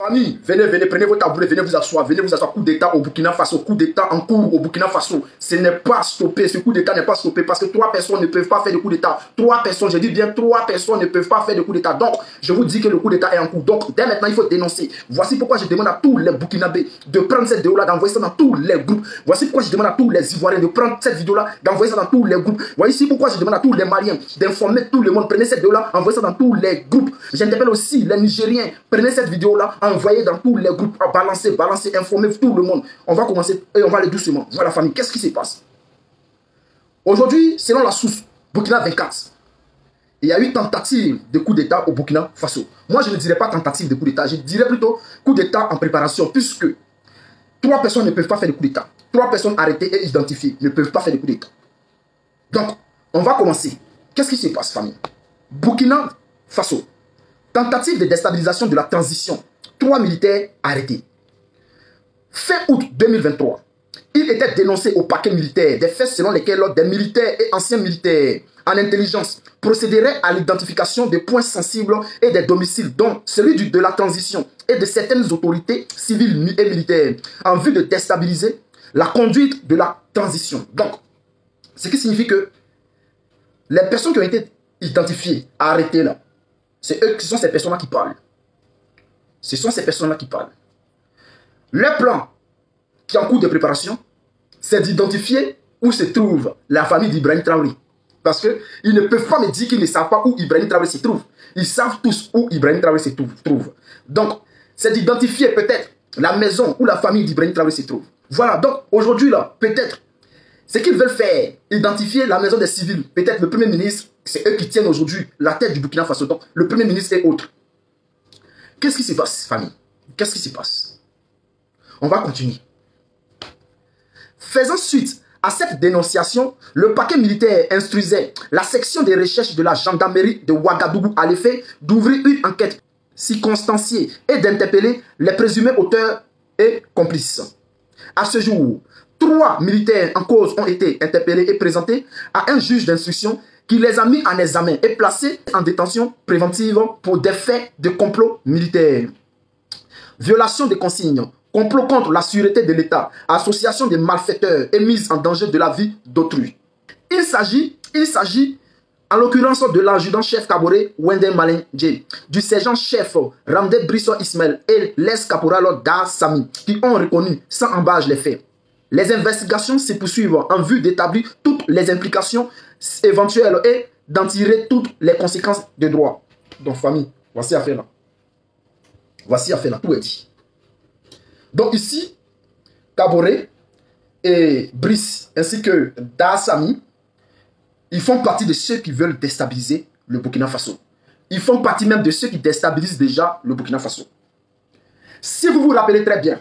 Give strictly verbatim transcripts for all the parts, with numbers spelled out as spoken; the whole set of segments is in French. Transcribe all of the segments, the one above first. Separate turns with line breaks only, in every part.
Famille, venez, venez, prenez vos tabourets, venez vous asseoir, venez vous asseoir. Coup d'État au Burkina Faso, coup d'État en cours au Burkina Faso. Ce n'est pas stoppé, ce coup d'État n'est pas stoppé parce que trois personnes ne peuvent pas faire de coup d'État. Trois personnes, je dis bien trois personnes ne peuvent pas faire de coup d'État. Donc, je vous dis que le coup d'État est en cours. Donc, dès maintenant, il faut dénoncer. Voici pourquoi je demande à tous les Burkinabés de prendre cette vidéo-là, d'envoyer ça dans tous les groupes. Voici pourquoi je demande à tous les Ivoiriens de prendre cette vidéo-là, d'envoyer ça dans tous les groupes. Voici pourquoi je demande à tous les Maliens d'informer tout le monde. Prenez cette vidéo-là, envoyez ça dans tous les groupes. J'interpelle aussi les Nigériens. Prenez cette vidéo-là, envoyez dans tous les groupes, balancez, balancez, informez tout le monde. On va commencer et on va aller doucement. Voilà, famille, qu'est-ce qui se passe? Aujourd'hui, selon la source Burkina vingt-quatre, il y a eu tentative de coup d'État au Burkina Faso. Moi, je ne dirais pas tentative de coup d'État, je dirais plutôt coup d'État en préparation, puisque trois personnes ne peuvent pas faire de coup d'État. Trois personnes arrêtées et identifiées ne peuvent pas faire de coup d'État. Donc, on va commencer. Qu'est-ce qui se passe, famille? Burkina Faso, tentative de déstabilisation de la transition. Trois militaires arrêtés. Fin août deux mille vingt-trois, il était dénoncé au parquet militaire des faits selon lesquels des militaires et anciens militaires en intelligence procéderaient à l'identification des points sensibles et des domiciles, dont celui du, de la transition et de certaines autorités civiles et militaires, en vue de déstabiliser la conduite de la transition. Donc, ce qui signifie que les personnes qui ont été identifiées, arrêtées là, c'est eux qui sont ces personnes-là qui parlent. Ce sont ces personnes-là qui parlent. Le plan qui est en cours de préparation, c'est d'identifier où se trouve la famille d'Ibrahim Traoré. Parce qu'ils ne peuvent pas me dire qu'ils ne savent pas où Ibrahim Traoré se trouve. Ils savent tous où Ibrahim Traoré se trouve. Donc, c'est d'identifier peut-être la maison où la famille d'Ibrahim Traoré se trouve. Voilà, donc aujourd'hui, là, peut-être, ce qu'ils veulent faire, identifier la maison des civils. Peut-être le Premier ministre, c'est eux qui tiennent aujourd'hui la tête du Burkina Faso. Donc, le Premier ministre et autres. Qu'est-ce qui se passe, famille? Qu'est-ce qui se passe? On va continuer. Faisant suite à cette dénonciation, le parquet militaire instruisait la section des recherches de la gendarmerie de Ouagadougou à l'effet d'ouvrir une enquête circonstanciée et d'interpeller les présumés auteurs et complices. À ce jour, trois militaires en cause ont été interpellés et présentés à un juge d'instruction qui les a mis en examen et placés en détention préventive pour des faits de complot militaire. Violation des consignes, complot contre la sûreté de l'État, association des malfaiteurs et mise en danger de la vie d'autrui. Il s'agit, il s'agit en l'occurrence de l'adjudant-chef Kaboré Wendel Malin Dje, du sergent-chef Ramdé Brisso Ismaël et l'ex-caporal Dar Sami, qui ont reconnu sans embâche les faits. Les investigations se poursuivent en vue d'établir toutes les implications éventuelles et d'en tirer toutes les conséquences de droit. Donc, famille, voici affaire là. Voici affaire là, tout est dit. Donc ici, Kaboré et Brice, ainsi que Dassami, ils font partie de ceux qui veulent déstabiliser le Burkina Faso. Ils font partie même de ceux qui déstabilisent déjà le Burkina Faso. Si vous vous rappelez très bien,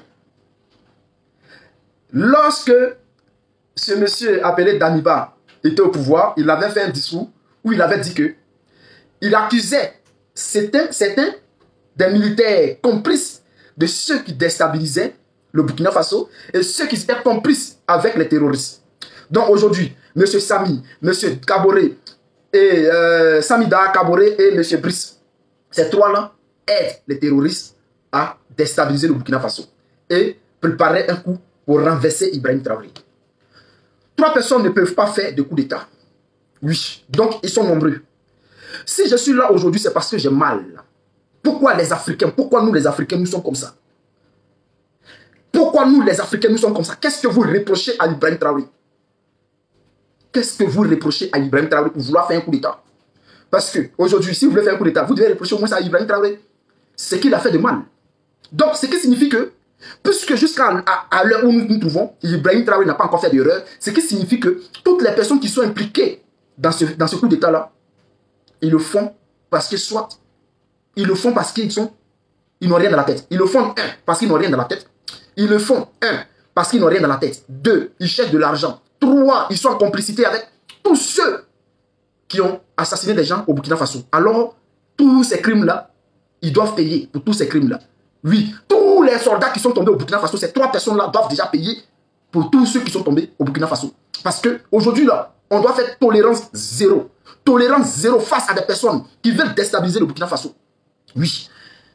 lorsque ce monsieur appelé Damiba était au pouvoir, il avait fait un discours où il avait dit que il accusait certains, certains des militaires complices de ceux qui déstabilisaient le Burkina Faso et ceux qui étaient complices avec les terroristes. Donc aujourd'hui, M. Sami, M. Kaboré et euh, Samida Kaboré et M. Brice, ces trois-là aident les terroristes à déstabiliser le Burkina Faso et préparer un coup pour renverser Ibrahim Traoré. Trois personnes ne peuvent pas faire de coup d'État. Oui, donc ils sont nombreux. Si je suis là aujourd'hui, c'est parce que j'ai mal. Pourquoi les Africains, pourquoi nous les Africains, nous sommes comme ça? Pourquoi nous les Africains, nous sommes comme ça? Qu'est-ce que vous reprochez à Ibrahim Traoré? Qu'est-ce que vous reprochez à Ibrahim Traoré pour vouloir faire un coup d'État? Parce que aujourd'hui, si vous voulez faire un coup d'État, vous devez reprocher au moins à Ibrahim Traoré ce qu'il a fait de mal. Donc, ce qui signifie que, puisque jusqu'à à, à l'heure où nous nous trouvons, Ibrahim Traoré n'a pas encore fait d'erreur, ce qui signifie que toutes les personnes qui sont impliquées dans ce, dans ce coup d'État-là, ils le font parce que soit ils le font parce qu'ils sont, ils n'ont rien dans la tête. Ils le font, un, parce qu'ils n'ont rien dans la tête. Ils le font, un, parce qu'ils n'ont rien dans la tête. Deux, ils cherchent de l'argent. Trois, ils sont en complicité avec tous ceux qui ont assassiné des gens au Burkina Faso. Alors, tous ces crimes-là, ils doivent payer pour tous ces crimes-là. Oui, tous les soldats qui sont tombés au Burkina Faso, ces trois personnes-là doivent déjà payer pour tous ceux qui sont tombés au Burkina Faso. Parce qu'aujourd'hui, là, on doit faire tolérance zéro. Tolérance zéro face à des personnes qui veulent déstabiliser le Burkina Faso. Oui.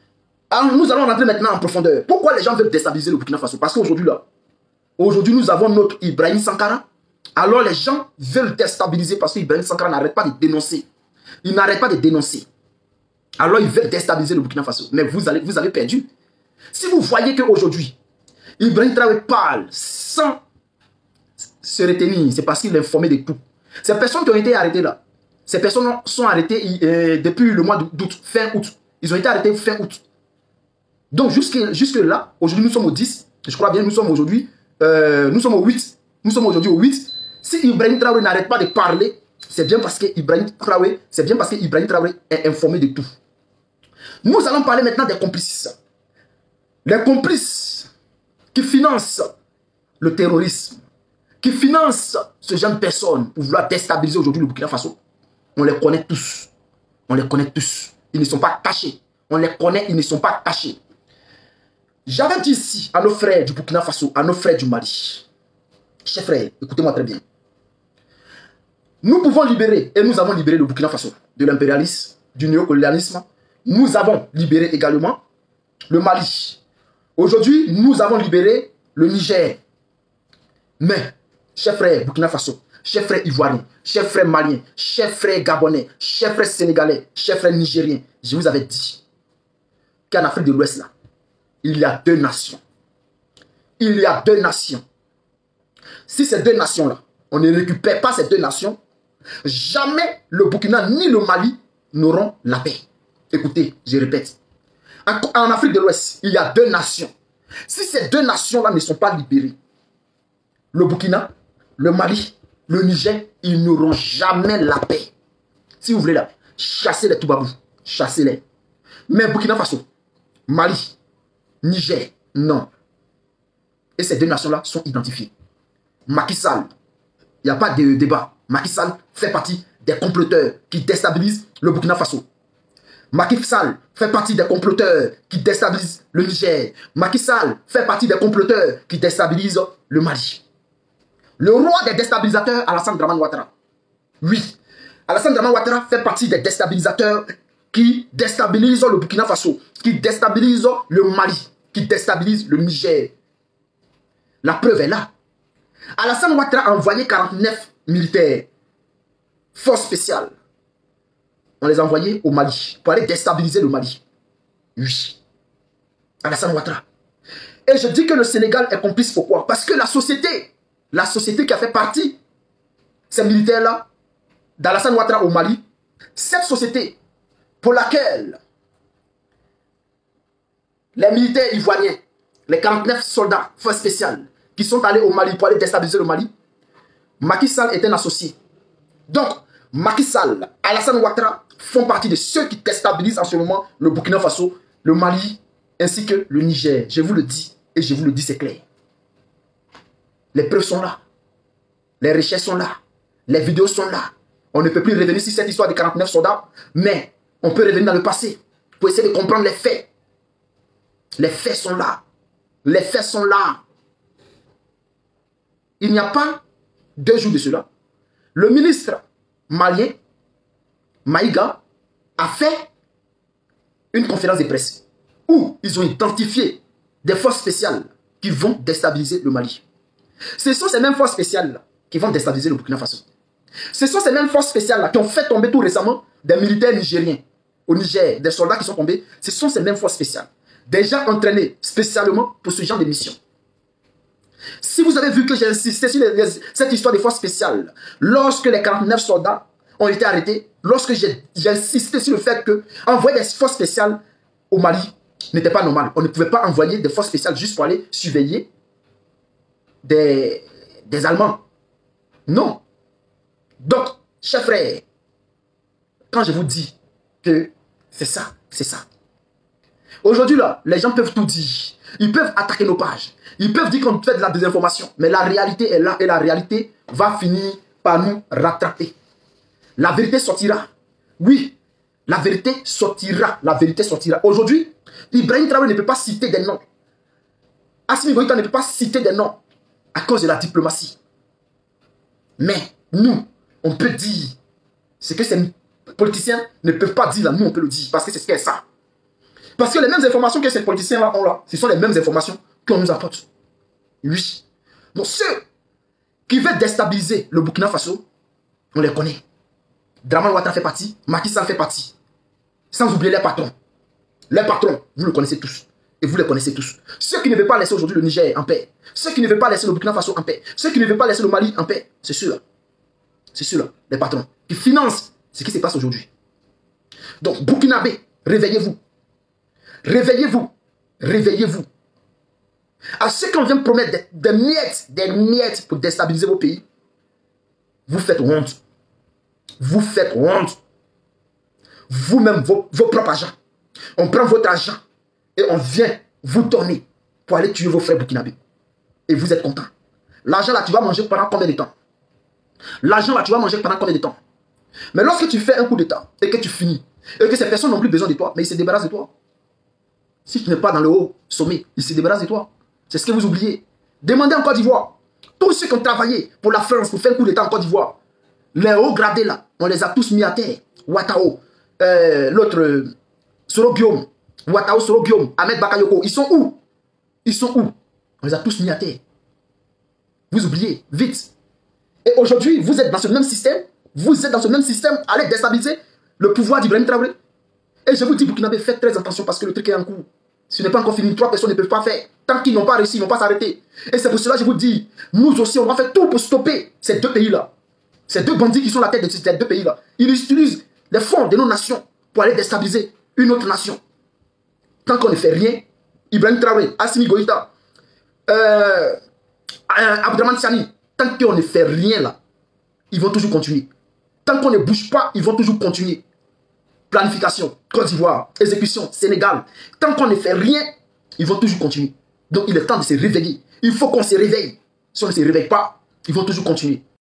Alors, nous allons rentrer maintenant en profondeur. Pourquoi les gens veulent déstabiliser le Burkina Faso? Parce qu'aujourd'hui, là, aujourd'hui, nous avons notre Ibrahim Sankara. Alors, les gens veulent déstabiliser parce qu'Ibrahim Sankara n'arrête pas de dénoncer. Il n'arrête pas de dénoncer. Alors, ils veulent déstabiliser le Burkina Faso. Mais vous, allez, vous avez perdu. Si vous voyez qu'aujourd'hui, Ibrahim Traoré parle sans se retenir, c'est parce qu'il est informé de tout. Ces personnes qui ont été arrêtées là, ces personnes sont arrêtées euh, depuis le mois d'août, fin août. Ils ont été arrêtés fin août. Donc, jusque, jusque là, aujourd'hui, nous sommes au dix. Je crois bien, nous sommes aujourd'hui, euh, nous sommes au huit. Nous sommes aujourd'hui au huit. Si Ibrahim Traoré n'arrête pas de parler, c'est bien parce que Ibrahim Traoré, c'est bien parce que Ibrahim Traoré est informé de tout. Nous allons parler maintenant des complices. Les complices qui financent le terrorisme, qui financent ce genre de personnes pour vouloir déstabiliser aujourd'hui le Burkina Faso. On les connaît tous. On les connaît tous. Ils ne sont pas cachés. On les connaît, ils ne sont pas cachés. J'avais dit ici à nos frères du Burkina Faso, à nos frères du Mali. Chers frères, écoutez-moi très bien. Nous pouvons libérer, et nous avons libéré le Burkina Faso de l'impérialisme, du néocolonialisme. Nous avons libéré également le Mali. Aujourd'hui, nous avons libéré le Niger. Mais, chers frères Burkina Faso, chers frères Ivoiriens, chers frères Maliens, chers frères Gabonais, chers frères Sénégalais, chers frères Nigériens, je vous avais dit qu'en Afrique de l'Ouest, là, il y a deux nations. Il y a deux nations. Si ces deux nations-là, on ne récupère pas ces deux nations, jamais le Burkina ni le Mali n'auront la paix. Écoutez, je répète. En, en Afrique de l'Ouest, il y a deux nations. Si ces deux nations-là ne sont pas libérées, le Burkina, le Mali, le Niger, ils n'auront jamais la paix. Si vous voulez la paix, chassez les Toubabou, chassez-les. Mais Burkina Faso, Mali, Niger, non. Et ces deux nations-là sont identifiées. Macky Sall, il n'y a pas de débat. Macky Sall fait partie des comploteurs qui déstabilisent le Burkina Faso. Macky Sall fait partie des comploteurs qui déstabilisent le Niger. Macky Sall fait partie des comploteurs qui déstabilisent le Mali. Le roi des déstabilisateurs, Alassane Dramane Ouattara. Oui, Alassane Dramane Ouattara fait partie des déstabilisateurs qui déstabilisent le Burkina Faso, qui déstabilisent le Mali, qui déstabilisent le Niger. La preuve est là. Alassane Ouattara a envoyé quarante-neuf militaires, forces spéciales. On les a envoyés au Mali pour aller déstabiliser le Mali. Oui. Alassane Ouattara. Et je dis que le Sénégal est complice. Pourquoi? Parce que la société, la société qui a fait partie, ces militaires-là, d'Alassane Ouattara au Mali, cette société pour laquelle les militaires ivoiriens, les quarante-neuf soldats, forces spéciales, qui sont allés au Mali pour aller déstabiliser le Mali, Macky Sall est un associé. Donc, Macky Sall, Alassane Ouattara font partie de ceux qui déstabilisent en ce moment le Burkina Faso, le Mali, ainsi que le Niger. Je vous le dis, et je vous le dis, c'est clair. Les preuves sont là. Les recherches sont là. Les vidéos sont là. On ne peut plus revenir sur cette histoire de quarante-neuf soldats, mais on peut revenir dans le passé pour essayer de comprendre les faits. Les faits sont là. Les faits sont là. Il n'y a pas deux jours de cela. Le ministre malien, Maïga, a fait une conférence de presse où ils ont identifié des forces spéciales qui vont déstabiliser le Mali. Ce sont ces mêmes forces spéciales qui vont déstabiliser le Burkina Faso. Ce sont ces mêmes forces spéciales qui ont fait tomber tout récemment des militaires nigériens au Niger, des soldats qui sont tombés. Ce sont ces mêmes forces spéciales, déjà entraînés spécialement pour ce genre de mission. Si vous avez vu que j'ai insisté sur les, les, cette histoire de forces spéciales, lorsque les quarante-neuf soldats ont été arrêtés, lorsque j'ai insisté sur le fait que envoyer des forces spéciales au Mali n'était pas normal. On ne pouvait pas envoyer des forces spéciales juste pour aller surveiller des, des Allemands. Non. Donc, chers frères, quand je vous dis que c'est ça, c'est ça. Aujourd'hui, là, les gens peuvent tout dire. Ils peuvent attaquer nos pages. Ils peuvent dire qu'on fait de la désinformation. Mais la réalité est là et la réalité va finir par nous rattraper. La vérité sortira. Oui, la vérité sortira. La vérité sortira. Aujourd'hui, Ibrahim Traoré ne peut pas citer des noms. Assimi Goïta ne peut pas citer des noms à cause de la diplomatie. Mais nous, on peut dire ce que ces politiciens ne peuvent pas dire là. Nous, on peut le dire parce que c'est ce qu'est ça. Parce que les mêmes informations que ces politiciens-là ont là, ce sont les mêmes informations qu'on nous apporte. Oui. Donc ceux qui veulent déstabiliser le Burkina Faso, on les connaît. Dramane Ouattara fait partie, Macky Sall fait partie. Sans oublier les patrons. Les patrons, vous le connaissez tous. Et vous les connaissez tous. Ceux qui ne veulent pas laisser aujourd'hui le Niger en paix, ceux qui ne veulent pas laisser le Burkina Faso en paix, ceux qui ne veulent pas laisser le Mali en paix, c'est ceux-là. C'est ceux-là, les patrons, qui financent ce qui se passe aujourd'hui. Donc, Burkinabé, réveillez-vous. Réveillez-vous. Réveillez-vous. À ceux qui vient promettre des, des miettes, des miettes pour déstabiliser vos pays, vous faites honte. Vous faites honte. Vous-même, vos, vos propres agents. On prend votre argent et on vient vous donner pour aller tuer vos frères burkinabés. Et vous êtes content. L'argent là, tu vas manger pendant combien de temps? L'argent là, tu vas manger pendant combien de temps? Mais lorsque tu fais un coup d'état et que tu finis, et que ces personnes n'ont plus besoin de toi, mais ils se débarrassent de toi. Si tu n'es pas dans le haut sommet, ils se débarrassent de toi. C'est ce que vous oubliez. Demandez en Côte d'Ivoire. Tous ceux qui ont travaillé pour la France, pour faire un coup d'état en Côte d'Ivoire, les hauts gradés là, on les a tous mis à terre. Ouattao, euh, l'autre, euh, Soro Guillaume, Ouattao, Soro Guillaume, Ahmed Bakayoko, ils sont où? Ils sont où? On les a tous mis à terre. Vous oubliez, vite. Et aujourd'hui, vous êtes dans ce même système, vous êtes dans ce même système, allez déstabiliser le pouvoir d'Ibrahim Traoré. Et je vous dis, Burkinabé, faites très attention parce que le truc est en cours. Ce n'est pas encore fini, trois personnes ne peuvent pas faire. Tant qu'ils n'ont pas réussi, ils ne vont pas s'arrêter. Et c'est pour cela que je vous dis, nous aussi, on va faire tout pour stopper ces deux pays-là. Ces deux bandits qui sont à la tête de ces deux pays-là. Ils utilisent les fonds de nos nations pour aller déstabiliser une autre nation. Tant qu'on ne fait rien, Ibrahim Traoré, Assimi Goïta, euh, Abdraman Tiani, tant qu'on ne fait rien là, ils vont toujours continuer. Tant qu'on ne bouge pas, ils vont toujours continuer. Planification, Côte d'Ivoire, exécution, Sénégal. Tant qu'on ne fait rien, ils vont toujours continuer. Donc il est temps de se réveiller. Il faut qu'on se réveille. Si on ne se réveille pas, ils vont toujours continuer.